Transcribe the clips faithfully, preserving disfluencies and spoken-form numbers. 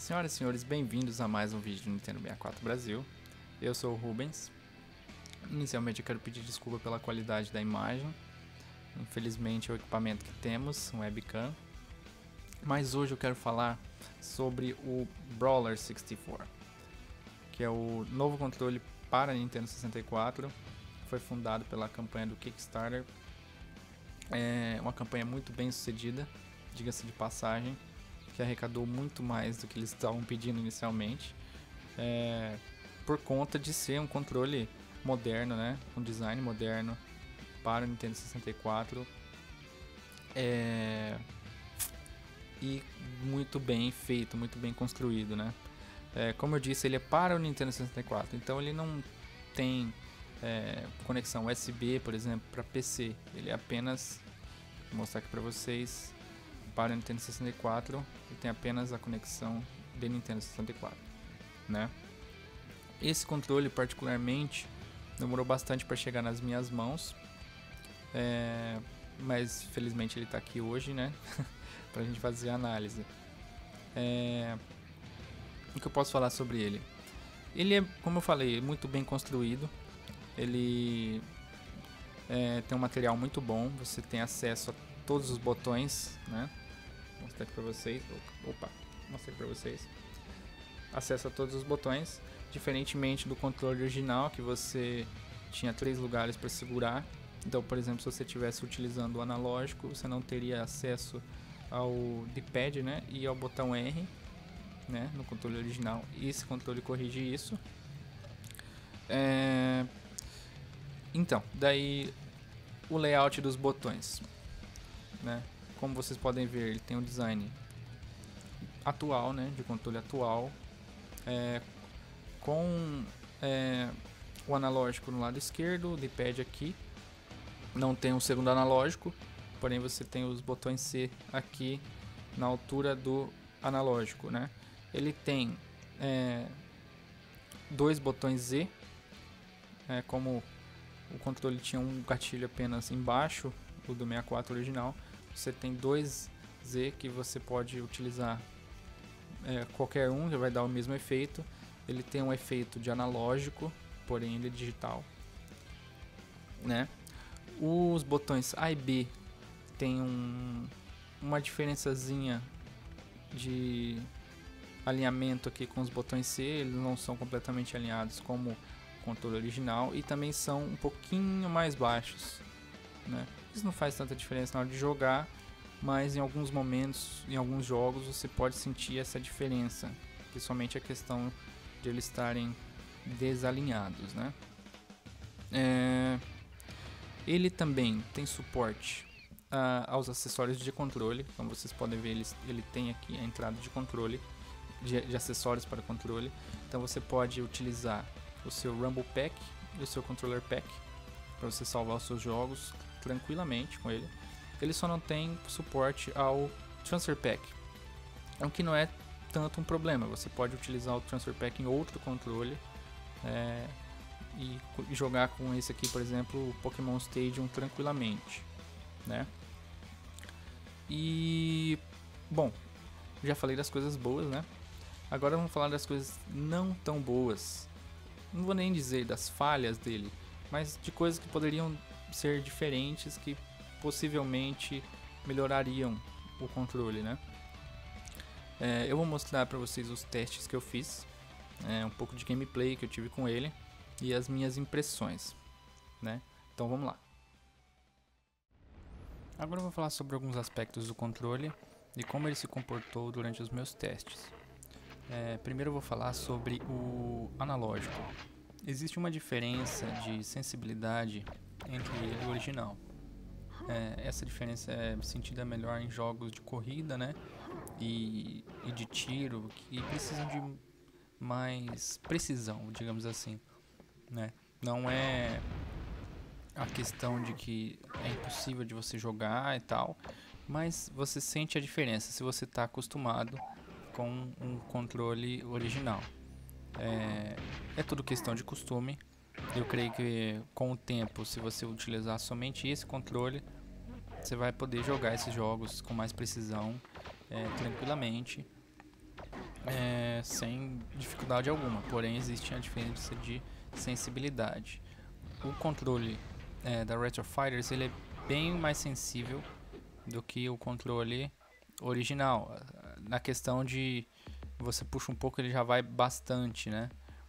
Senhoras e senhores, bem-vindos a mais um vídeo do Nintendo sessenta e quatro Brasil. Eu sou o Rubens. Inicialmente eu quero pedir desculpa pela qualidade da imagem. Infelizmente é o equipamento que temos, um webcam. Mas hoje eu quero falar sobre o Brawler sessenta e quatro, que é o novo controle para a Nintendo sessenta e quatro. Foi fundado pela campanha do Kickstarter. É uma campanha muito bem sucedida, diga-se de passagem, que arrecadou muito mais do que eles estavam pedindo inicialmente, é, por conta de ser um controle moderno, né, um design moderno para o Nintendo sessenta e quatro, é, e muito bem feito, muito bem construído, né. É, como eu disse, ele é para o Nintendo sessenta e quatro, então ele não tem é, conexão U S B, por exemplo, para P C. Ele é apenas, vou mostrar aqui para vocês, para o Nintendo sessenta e quatro, ele tem apenas a conexão de Nintendo sessenta e quatro, né? Esse controle particularmente demorou bastante para chegar nas minhas mãos, é, mas felizmente ele está aqui hoje, né? Para a gente fazer a análise. É, o que eu posso falar sobre ele? Ele é, como eu falei, muito bem construído. Ele é, tem um material muito bom. Você tem acesso a todos os botões, né? Vou mostrar aqui pra vocês. Opa, mostrei pra vocês. Acesso a todos os botões, diferentemente do controle original, que você tinha três lugares para segurar. Então, por exemplo, se você estivesse utilizando o analógico, você não teria acesso ao D-pad, né, e ao botão R, né, no controle original. E esse controle corrige isso. É... Então, daí o layout dos botões, né? Como vocês podem ver, ele tem um design atual, né, de controle atual, é, com é, o analógico no lado esquerdo, o D-pad aqui. Não tem um segundo analógico, porém você tem os botões C aqui na altura do analógico, né? Ele tem é, dois botões Z, é, como o controle tinha um gatilho apenas embaixo, o do sessenta e quatro original. Você tem dois Z que você pode utilizar é, qualquer um, já vai dar o mesmo efeito. Ele tem um efeito de analógico, porém ele é digital, né? Os botões A e B tem um, uma diferençazinha de alinhamento aqui com os botões C. Eles não são completamente alinhados como o controle original e também são um pouquinho mais baixos, né? Isso não faz tanta diferença na hora de jogar, mas em alguns momentos, em alguns jogos, você pode sentir essa diferença, principalmente a questão de eles estarem desalinhados, né? É... Ele também tem suporte uh, aos acessórios de controle. Como vocês podem ver, ele, ele tem aqui a entrada de controle, de, de acessórios para controle. Então você pode utilizar o seu Rumble Pack e o seu Controller Pack para você salvar os seus jogos tranquilamente com ele. Ele só não tem suporte ao Transfer Pack, o que não é tanto um problema. Você pode utilizar o Transfer Pack em outro controle é, e jogar com esse aqui, por exemplo, o Pokémon Stadium tranquilamente, né? E bom, já falei das coisas boas, né? Agora vamos falar das coisas não tão boas. Não vou nem dizer das falhas dele, mas de coisas que poderiam ser diferentes, que possivelmente melhorariam o controle, né? É, eu vou mostrar para vocês os testes que eu fiz, é, um pouco de gameplay que eu tive com ele e as minhas impressões, né? Então vamos lá. Agora eu vou falar sobre alguns aspectos do controle e como ele se comportou durante os meus testes. É, primeiro eu vou falar sobre o analógico. Existe uma diferença de sensibilidade entre ele e o original. É, essa diferença é sentida melhor em jogos de corrida, né, e, e de tiro, que precisam de mais precisão, digamos assim, né. Não é a questão de que é impossível de você jogar e tal, mas você sente a diferença se você está acostumado com um controle original. É, é tudo questão de costume. Eu creio que com o tempo, se você utilizar somente esse controle, você vai poder jogar esses jogos com mais precisão, é, tranquilamente. é, sem dificuldade alguma, porém existe a diferença de sensibilidade. O controle é, da Retro Fighters ele é bem mais sensível do que o controle original, na questão de você puxa um pouco ele já vai bastante, né?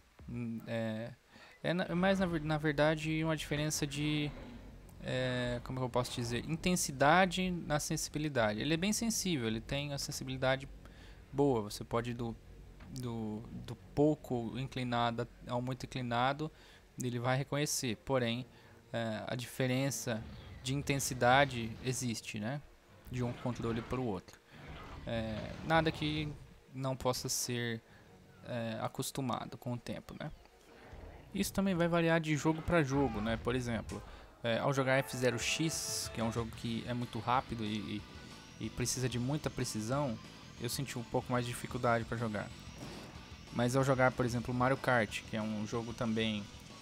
É, é na, mais na, na verdade uma diferença de é, como eu posso dizer, intensidade na sensibilidade. Ele é bem sensível, ele tem a sensibilidade boa, você pode ir do, do, do pouco inclinado ao muito inclinado, ele vai reconhecer, porém é, a diferença de intensidade existe, né? De um controle para o outro. É, nada que não possa ser é, acostumado com o tempo, né? Isso também vai variar de jogo para jogo, né? Por exemplo, é, ao jogar F zero X, que é um jogo que é muito rápido e, e, e precisa de muita precisão, eu senti um pouco mais de dificuldade para jogar. Mas ao jogar, por exemplo, Mario Kart, que é um jogo também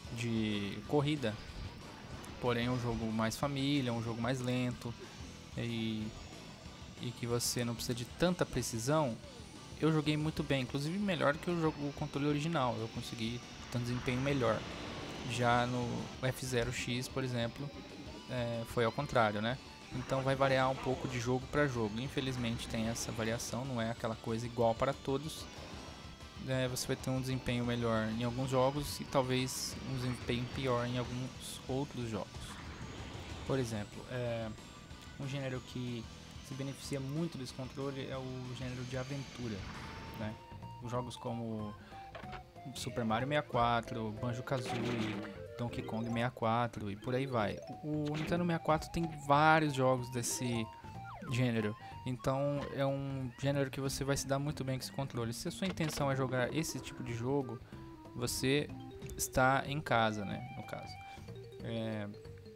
de corrida, porém é um jogo mais família, um jogo mais lento e, e que você não precisa de tanta precisão, eu joguei muito bem, inclusive melhor que o, jogo, o controle original, eu consegui ter um desempenho melhor. Já no F zero X, por exemplo, é, foi ao contrário, né? Então vai variar um pouco de jogo para jogo. Infelizmente tem essa variação, não é aquela coisa igual para todos. É, você vai ter um desempenho melhor em alguns jogos e talvez um desempenho pior em alguns outros jogos. Por exemplo, é, um gênero que se beneficia muito desse controle é o gênero de aventura, né? Os jogos como Super Mario sessenta e quatro, Banjo-Kazooie, Donkey Kong sessenta e quatro e por aí vai. O Nintendo sessenta e quatro tem vários jogos desse gênero, então é um gênero que você vai se dar muito bem com esse controle. Se a sua intenção é jogar esse tipo de jogo, você está em casa, né, no caso. É...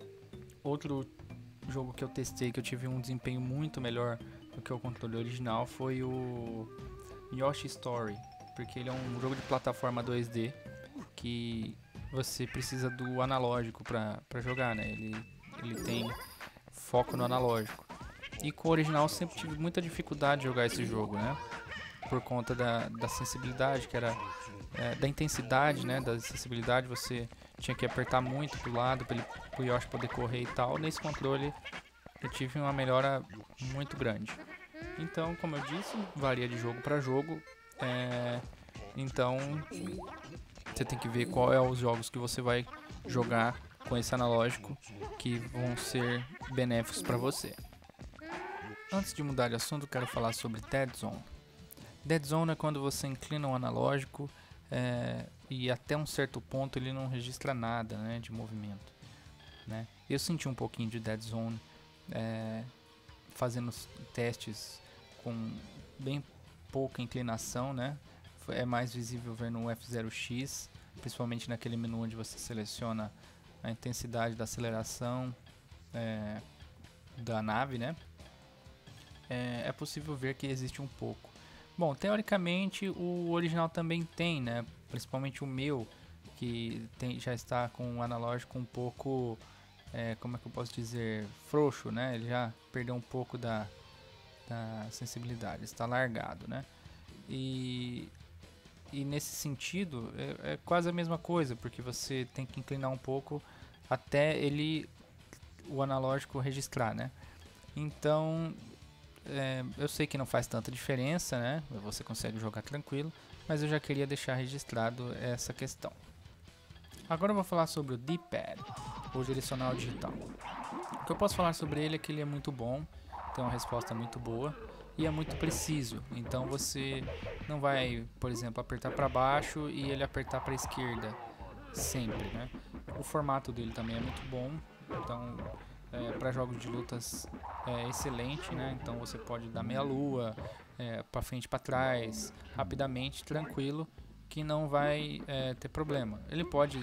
Outro jogo que eu testei, que eu tive um desempenho muito melhor do que o controle original, foi o Yoshi Story, porque ele é um jogo de plataforma dois D que você precisa do analógico para jogar, né? Ele, ele tem foco no analógico. E com o original eu sempre tive muita dificuldade de jogar esse jogo, né? Por conta da, da sensibilidade, que era é, da intensidade, né? Da sensibilidade, você tinha que apertar muito pro lado para o Yoshi poder correr e tal. Nesse controle eu tive uma melhora muito grande. Então, como eu disse, varia de jogo para jogo. É, então você tem que ver qual é os jogos que você vai jogar com esse analógico que vão ser benéficos para você. Antes de mudar de assunto, eu quero falar sobre Dead Zone. Dead Zone é quando você inclina o analógico é, e até um certo ponto ele não registra nada, né, de movimento, né? Eu senti um pouquinho de Dead Zone é, fazendo testes com bem pouca inclinação, né? É mais visível ver no F zero X, principalmente naquele menu onde você seleciona a intensidade da aceleração é, da nave, né? É, é possível ver que existe um pouco. Bom, teoricamente o original também tem, né? Principalmente o meu, que tem, já está com o analógico um pouco, é, como é que eu posso dizer, frouxo, né? Ele já perdeu um pouco da, da sensibilidade, está largado, né? E, e nesse sentido é, é quase a mesma coisa, porque você tem que inclinar um pouco até ele, o analógico registrar, né? Então é, eu sei que não faz tanta diferença, né? Você consegue jogar tranquilo, mas eu já queria deixar registrado essa questão. Agora eu vou falar sobre o D-Pad, o direcional digital. O que eu posso falar sobre ele é que ele é muito bom, tem uma resposta muito boa e é muito preciso. Então você não vai, por exemplo, apertar para baixo e ele apertar para a esquerda sempre, né? O formato dele também é muito bom, então é, para jogos de lutas é excelente, né? Então você pode dar meia lua, é, para frente e para trás, rapidamente, tranquilo, que não vai é, ter problema. Ele pode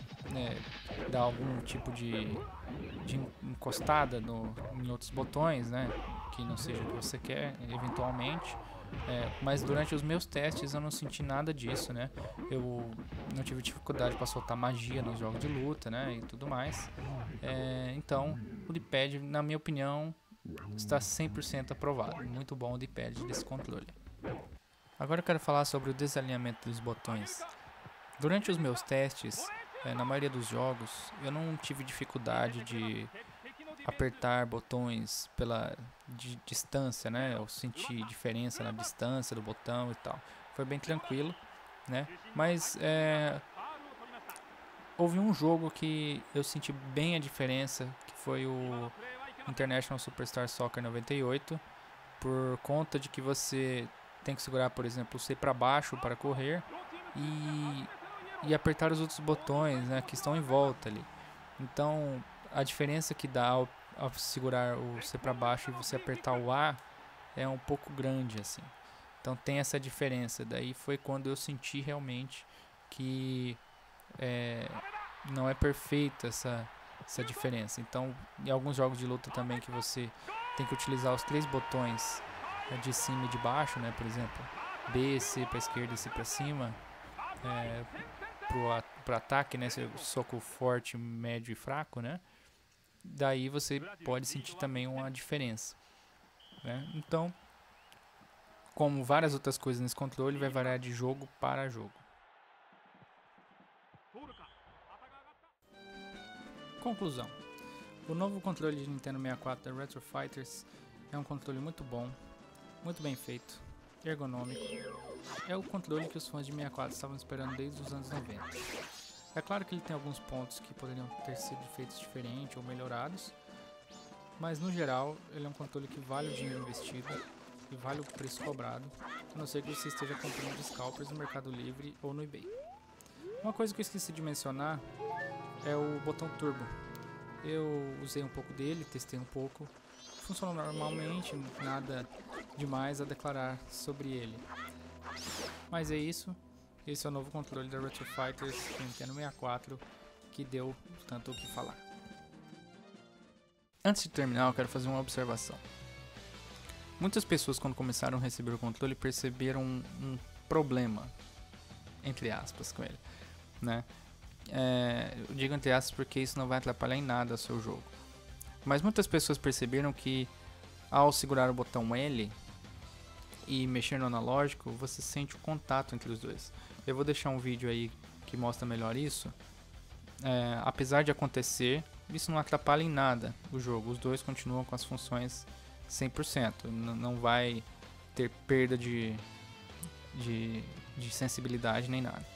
é, dar algum tipo de, de encostada no, em outros botões, né? Que não seja o que você quer, eventualmente. É, mas durante os meus testes eu não senti nada disso, né? Eu não tive dificuldade para soltar magia nos jogos de luta, né? E tudo mais. É, então, o D-Pad, na minha opinião, está cem por cento aprovado. Muito bom o D-Pad desse controle. Agora eu quero falar sobre o desalinhamento dos botões. Durante os meus testes, é, na maioria dos jogos, eu não tive dificuldade de apertar botões pela di distância, né? Eu senti diferença na distância do botão e tal. Foi bem tranquilo, né? Mas é, houve um jogo que eu senti bem a diferença, que foi o International Superstar Soccer noventa e oito, por conta de que você tem que segurar, por exemplo, o C para baixo para correr e, e apertar os outros botões, né, que estão em volta ali. Então, a diferença que dá ao, ao segurar o C para baixo e você apertar o A é um pouco grande, assim. Então, tem essa diferença. Daí foi quando eu senti realmente que é, não é perfeita essa, essa diferença. Então, em alguns jogos de luta também que você tem que utilizar os três botões de cima e de baixo, né? Por exemplo, B, C para esquerda e C para cima, é, pro, pro ataque, né? Soco forte, médio e fraco, né? Daí você pode sentir também uma diferença, né? Então, como várias outras coisas nesse controle, vai variar de jogo para jogo. Conclusão: o novo controle de Nintendo sessenta e quatro da Retro Fighters é um controle muito bom, muito bem feito, ergonômico. É o controle que os fãs de sessenta e quatro estavam esperando desde os anos noventa. É claro que ele tem alguns pontos que poderiam ter sido feitos diferente ou melhorados, mas no geral ele é um controle que vale o dinheiro investido e vale o preço cobrado, a não ser que você esteja comprando de scalpers no Mercado Livre ou no eBay. Uma coisa que eu esqueci de mencionar é o botão turbo. Eu usei um pouco dele, testei um pouco, funciona normalmente, nada demais a declarar sobre ele. Mas é isso, esse é o novo controle da Retro Fighters Nintendo sessenta e quatro que deu tanto o que falar. Antes de terminar, eu quero fazer uma observação. Muitas pessoas, quando começaram a receber o controle, perceberam um, um problema, entre aspas, com ele, né? É, eu digo entre aspas porque isso não vai atrapalhar em nada o seu jogo. Mas muitas pessoas perceberam que ao segurar o botão L e mexer no analógico, você sente o contato entre os dois. Eu vou deixar um vídeo aí que mostra melhor isso. É, apesar de acontecer, isso não atrapalha em nada o jogo. Os dois continuam com as funções cem por cento. N- não vai ter perda de, de, de sensibilidade nem nada,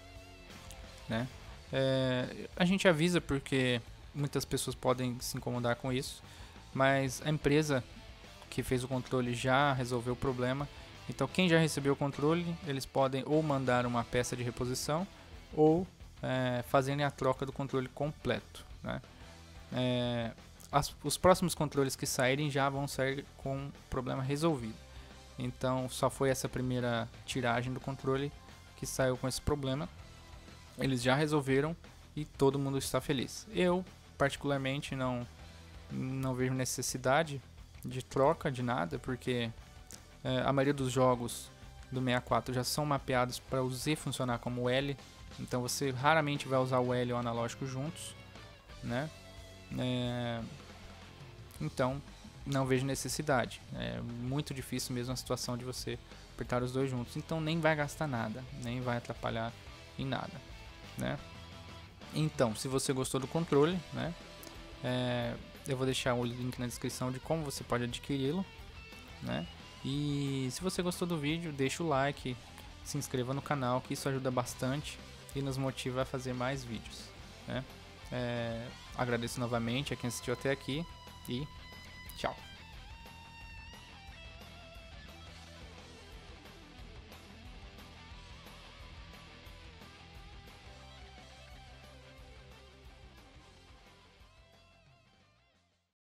né? É, a gente avisa porque muitas pessoas podem se incomodar com isso, mas a empresa que fez o controle já resolveu o problema. Então quem já recebeu o controle, eles podem ou mandar uma peça de reposição ou é, fazerem a troca do controle completo, né? É, as, os próximos controles que saírem já vão sair com o problema resolvido. Então só foi essa primeira tiragem do controle que saiu com esse problema. Eles já resolveram e todo mundo está feliz. Eu, particularmente, não, não vejo necessidade de troca de nada, porque é, a maioria dos jogos do sessenta e quatro já são mapeados para o Z funcionar como o L, então você raramente vai usar o L e o analógico juntos, né? É, então, não vejo necessidade. É muito difícil mesmo a situação de você apertar os dois juntos, então nem vai gastar nada, nem vai atrapalhar em nada, né? Então, se você gostou do controle, né, é, eu vou deixar o link na descrição de como você pode adquiri-lo, né? E se você gostou do vídeo, deixa o like, se inscreva no canal, que isso ajuda bastante e nos motiva a fazer mais vídeos, né? É, agradeço novamente a quem assistiu até aqui e tchau!